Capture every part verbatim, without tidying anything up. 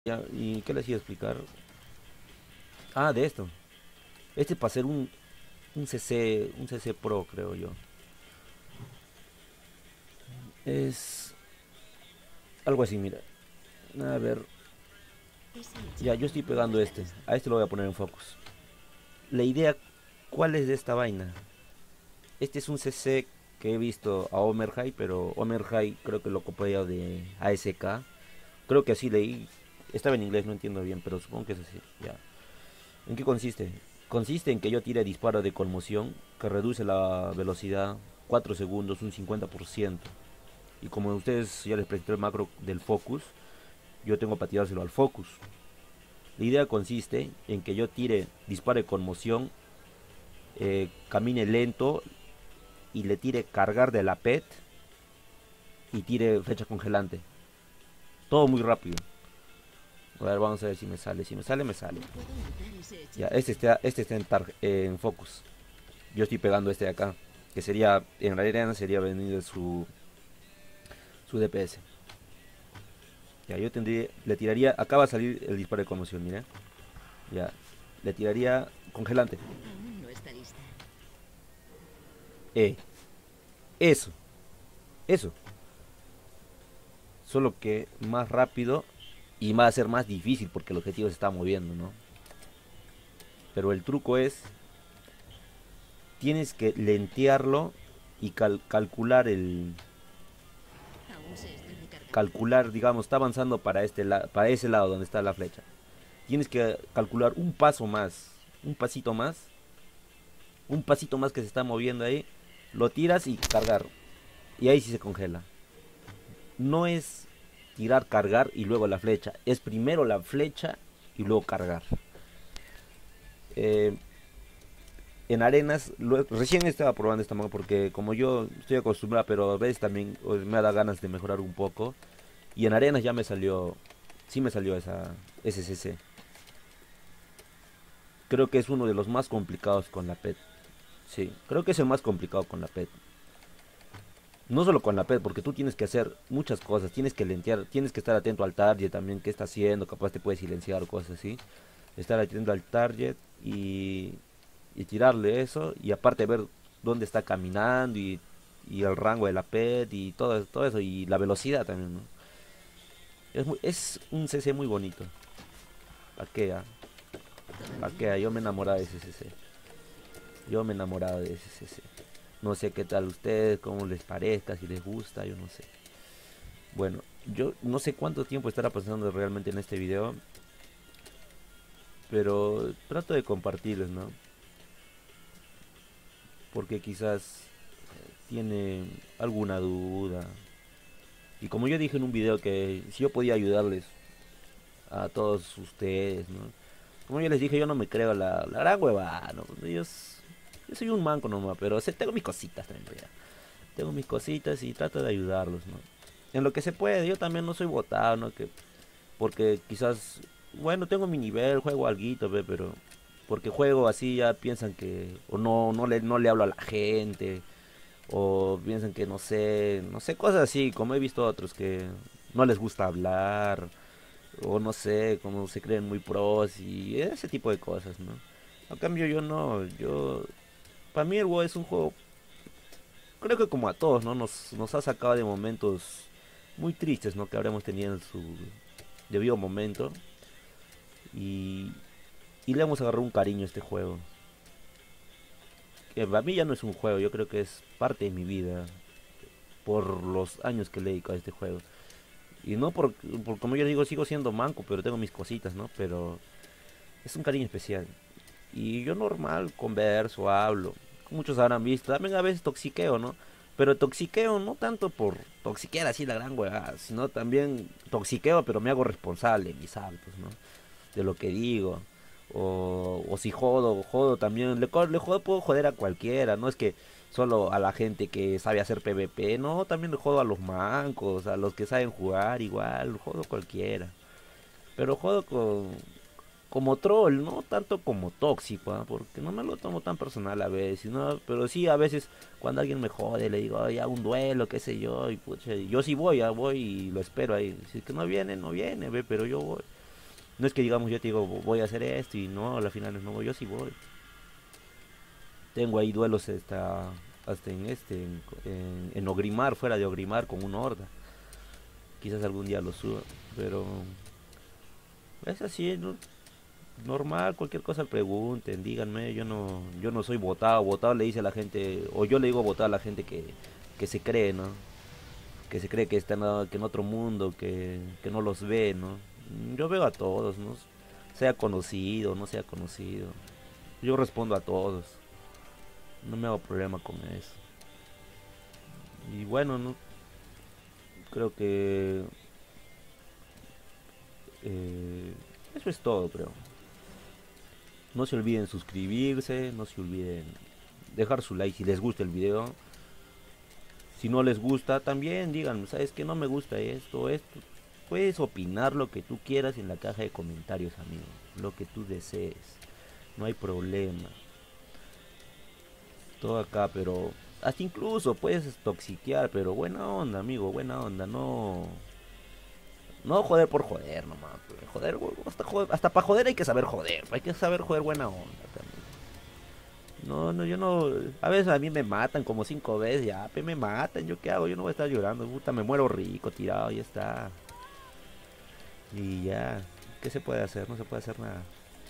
Ya, ¿y qué les iba a explicar? Ah, de esto. Este para ser un, un C C, un C C Pro, creo yo. Es algo así, mira. A ver, ya, yo estoy pegando este. A este lo voy a poner en focus. La idea, ¿cuál es de esta vaina? Este es un C C que he visto a Omer High, pero Omer High creo que lo copié de A S K. Creo que así leí. Estaba en inglés, no entiendo bien, pero supongo que es así. Ya. ¿En qué consiste? Consiste en que yo tire disparo de conmoción que reduce la velocidad cuatro segundos, un cincuenta por ciento. Y como a ustedes ya les presenté el macro del focus, yo tengo para tirárselo al focus. La idea consiste en que yo tire disparo de conmoción, eh, camine lento y le tire cargar de la P E T y tire flecha congelante. Todo muy rápido. A ver, vamos a ver si me sale. Si me sale, me sale. Ya, este está, este está en, tar- eh, en focus. Yo estoy pegando este de acá. Que sería, en la arena sería venir su, su D P S. Ya, yo tendría, le tiraría, acá va a salir el disparo de conmoción, mira. Ya, le tiraría congelante. Eh, eso, eso. Solo que más rápido y va a ser más difícil porque el objetivo se está moviendo, ¿no? Pero el truco es, tienes que lentearlo y cal- calcular el, calcular, digamos, está avanzando para este la- para ese lado donde está la flecha. Tienes que calcular un paso más, un pasito más, un pasito más que se está moviendo ahí, lo tiras y cargar. Y ahí sí se congela. No es tirar, cargar y luego la flecha. Es primero la flecha y luego cargar. Eh, en arenas, lo- recién estaba probando esta mano porque como yo estoy acostumbrado, pero a veces también pues, me da ganas de mejorar un poco. Y en arenas ya me salió, sí me salió esa S C C. Creo que es uno de los más complicados con la P E T. Sí, creo que es el más complicado con la P E T. No solo con la P E T, porque tú tienes que hacer muchas cosas, tienes que lentear, tienes que estar atento al target también, qué está haciendo, capaz te puede silenciar o cosas así. Estar atento al target y, y tirarle eso, y aparte ver dónde está caminando y, y el rango de la P E T y todo, todo eso, y la velocidad también, ¿no? Es, muy- es un C C muy bonito. ¿Para qué? ah? ¿Para qué? ah? Yo me he enamorado de ese C C. Yo me he enamorado de ese C C. No sé qué tal ustedes, cómo les parezca, si les gusta, yo no sé. Bueno, yo no sé cuánto tiempo estará pasando realmente en este video, pero trato de compartirles, ¿no? Porque quizás tiene alguna duda. Y como yo dije en un video que si yo podía ayudarles a todos ustedes, ¿no? Como yo les dije, yo no me creo la, la gran hueva, ¿no? Yo, s- yo soy un manco nomás, pero sé, tengo mis cositas también, ya. Tengo mis cositas y trato de ayudarlos, ¿no? En lo que se puede, yo también no soy botado, ¿no? Que porque quizás, bueno, tengo mi nivel, juego alguito, ve, pero porque juego así ya piensan que o no no le no le hablo a la gente o piensan que no sé, no sé cosas así, como he visto otros que no les gusta hablar o no sé, como se creen muy pros y ese tipo de cosas, ¿no? A cambio yo no, yo para mí el WoW es un juego, creo que como a todos, ¿no? Nos nos ha sacado de momentos muy tristes, ¿no? Que habremos tenido en su debido momento. Y, y le hemos agarrado un cariño a este juego. Que a mí ya no es un juego, yo creo que es parte de mi vida. Por los años que le dedico a este juego. Y no por, por, como yo digo, sigo siendo manco, pero tengo mis cositas, ¿no? Pero es un cariño especial. Y yo normal converso, hablo. Muchos habrán visto. También a veces toxiqueo, ¿no? Pero toxiqueo no tanto por toxiquear así la gran hueá, sino también toxiqueo, pero me hago responsable de mis hábitos, ¿no? De lo que digo. O, o si jodo, jodo también. Le, co- le jodo, puedo joder a cualquiera. No es que solo a la gente que sabe hacer P V P. No, también le jodo a los mancos, a los que saben jugar igual. Jodo a cualquiera. Pero jodo con, como troll, no tanto como tóxico, ¿ah? Porque no me lo tomo tan personal a veces, ¿no? Pero sí, a veces cuando alguien me jode, le digo, ya un duelo, qué sé yo, y pucha, yo sí voy, ya voy y lo espero ahí. Si es que no viene, no viene, ve, pero yo voy. No es que digamos yo te digo voy a hacer esto y no, a la final no voy, yo sí voy. Tengo ahí duelos hasta, hasta en este, en, en, en Ogrimar, fuera de Ogrimar con una horda. Quizás algún día lo suba, pero es así, ¿no? Normal, cualquier cosa pregunten, díganme, yo no, yo no soy votado, votado le dice a la gente, o yo le digo votado a la gente que, que se cree, ¿no? Que se cree que está en, que en otro mundo, que, que no los ve, ¿no? Yo veo a todos, ¿no? Sea conocido, no sea conocido. Yo respondo a todos, no me hago problema con eso. Y bueno, no creo que eh, eso es todo, creo. No se olviden suscribirse, no se olviden dejar su like si les gusta el video. Si no les gusta, también digan, ¿sabes que no me gusta esto, esto? Puedes opinar lo que tú quieras en la caja de comentarios, amigo. Lo que tú desees. No hay problema. Todo acá, pero hasta incluso puedes toxiquear, pero buena onda, amigo, buena onda. No, no joder por joder nomás. Joder, hasta, joder, hasta para joder hay que saber joder. Hay que saber joder buena onda también. No, no, yo no. A veces a mí me matan como cinco veces, ya, pe, me matan. ¿Yo qué hago? Yo no voy a estar llorando. Puta, me muero rico, tirado, ya está. Y ya, ¿qué se puede hacer? No se puede hacer nada.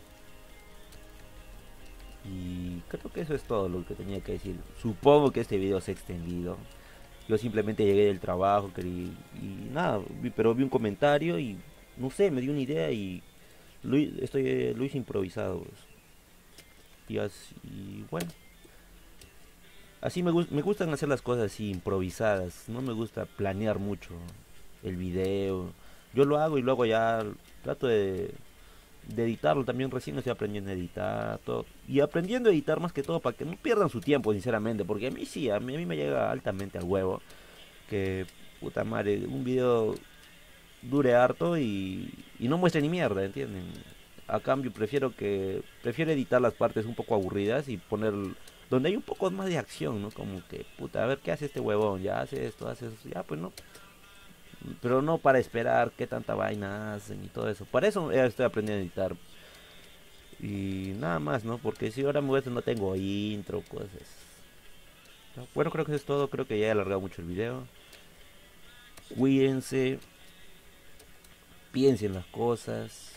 Y creo que eso es todo lo que tenía que decir. Supongo que este video se ha extendido. Yo simplemente llegué del trabajo querí, y nada, vi, pero vi un comentario y no sé, me dio una idea y lo, estoy, lo hice improvisado. Pues. Y, así, y bueno. Así me, me gustan hacer las cosas así improvisadas. No me gusta planear mucho el video. Yo lo hago y luego ya trato de, de editarlo. También recién estoy aprendiendo a editar todo. Y aprendiendo a editar más que todo para que no pierdan su tiempo, sinceramente. Porque a mí sí, a mí, a mí me llega altamente al huevo. Que puta madre, un video dure harto y, y no muestre ni mierda, ¿entienden? A cambio prefiero que prefiero editar las partes un poco aburridas y poner donde hay un poco más de acción, ¿no? Como que, puta, a ver qué hace este huevón, ya hace esto, hace eso, ya pues no. Pero no para esperar qué tanta vaina hacen y todo eso. Para eso ya estoy aprendiendo a editar. Y nada más, ¿no? Porque si ahora me voy no tengo intro, cosas. Bueno, creo que eso es todo. Creo que ya he alargado mucho el video. Cuídense. Piensen las cosas.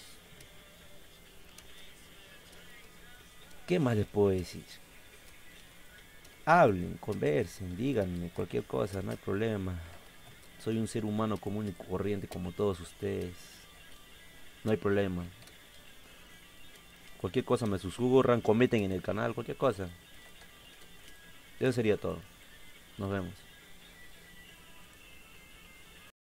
¿Qué más les puedo decir? Hablen, conversen, díganme cualquier cosa, no hay problema. Soy un ser humano común y corriente como todos ustedes. No hay problema. Cualquier cosa me susurran, comenten en el canal, cualquier cosa. Eso sería todo. Nos vemos.